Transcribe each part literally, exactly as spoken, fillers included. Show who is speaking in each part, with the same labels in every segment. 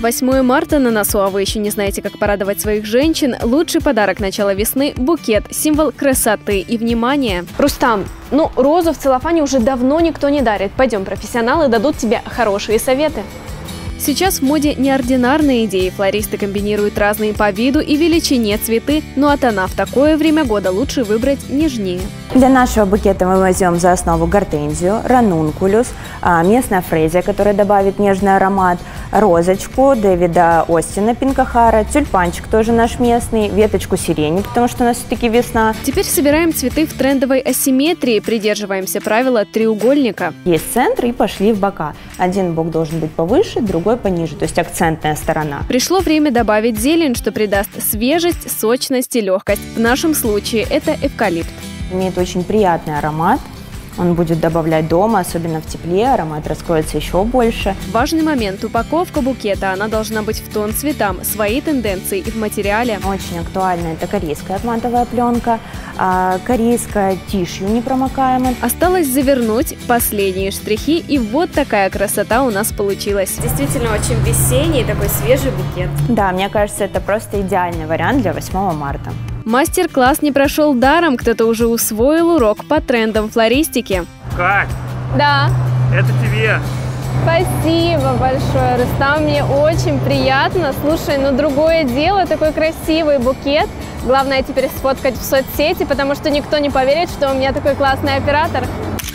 Speaker 1: восьмое марта на носу, а вы еще не знаете, как порадовать своих женщин? Лучший подарок начала весны – букет, символ красоты и внимания. Рустам, ну розу в целлофане уже давно никто не дарит. Пойдем, профессионалы дадут тебе хорошие советы. Сейчас в моде неординарные идеи. Флористы комбинируют разные по виду и величине цветы, ну а тона в такое время года лучше выбрать нежнее.
Speaker 2: Для нашего букета мы возьмем за основу гортензию, ранункулюс, местная фрезия, которая добавит нежный аромат, розочку Дэвида Остина Пинкахара, тюльпанчик тоже наш местный, веточку сирени, потому что у нас все-таки весна.
Speaker 1: Теперь собираем цветы в трендовой асимметрии, придерживаемся правила треугольника.
Speaker 2: Есть центр и пошли в бока. Один бок должен быть повыше, другой пониже, то есть акцентная сторона.
Speaker 1: Пришло время добавить зелень, что придаст свежесть, сочность и легкость. В нашем случае это эвкалипт.
Speaker 2: Имеет очень приятный аромат. Он будет добавлять дома, особенно в тепле, аромат раскроется еще больше.
Speaker 1: Важный момент – упаковка букета. Она должна быть в тон цветам, свои тенденции и в материале.
Speaker 2: Очень актуальна это корейская матовая пленка, а корейская тишью непромокаемая.
Speaker 1: Осталось завернуть последние штрихи, и вот такая красота у нас получилась. Действительно очень весенний, такой свежий букет.
Speaker 2: Да, мне кажется, это просто идеальный вариант для восьмого марта.
Speaker 1: Мастер-класс не прошел даром, кто-то уже усвоил урок по трендам флористики.
Speaker 3: Кать!
Speaker 1: Да.
Speaker 3: Это тебе.
Speaker 1: Спасибо большое, Рустам, мне очень приятно. Слушай, ну другое дело, такой красивый букет. Главное теперь сфоткать в соцсети, потому что никто не поверит, что у меня такой классный оператор.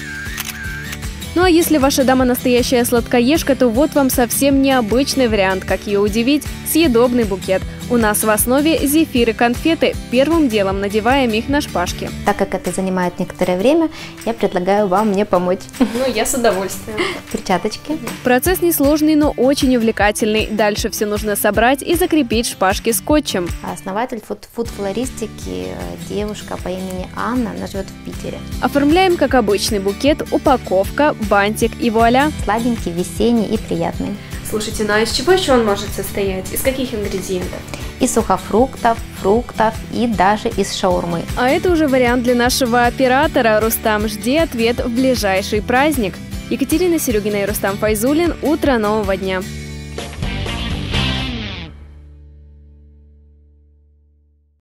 Speaker 1: Ну а если ваша дама настоящая сладкоежка, то вот вам совсем необычный вариант, как ее удивить – съедобный букет. У нас в основе зефир и конфеты. Первым делом надеваем их на шпажки.
Speaker 4: Так как это занимает некоторое время, я предлагаю вам мне помочь.
Speaker 1: Ну, я с удовольствием.
Speaker 4: Перчаточки.
Speaker 1: Процесс несложный, но очень увлекательный. Дальше все нужно собрать и закрепить шпажки скотчем.
Speaker 4: Основатель фуд-флористики, девушка по имени Анна, она живет в Питере.
Speaker 1: Оформляем как обычный букет, упаковка, бантик и вуаля.
Speaker 4: Сладенький, весенний и приятный.
Speaker 1: Слушайте, ну а из чего еще он может состоять? Из каких ингредиентов?
Speaker 4: Из сухофруктов, фруктов и даже из шаурмы.
Speaker 1: А это уже вариант для нашего оператора. Рустам, жди ответ в ближайший праздник. Екатерина Серегина и Рустам Файзуллин. Утро нового дня.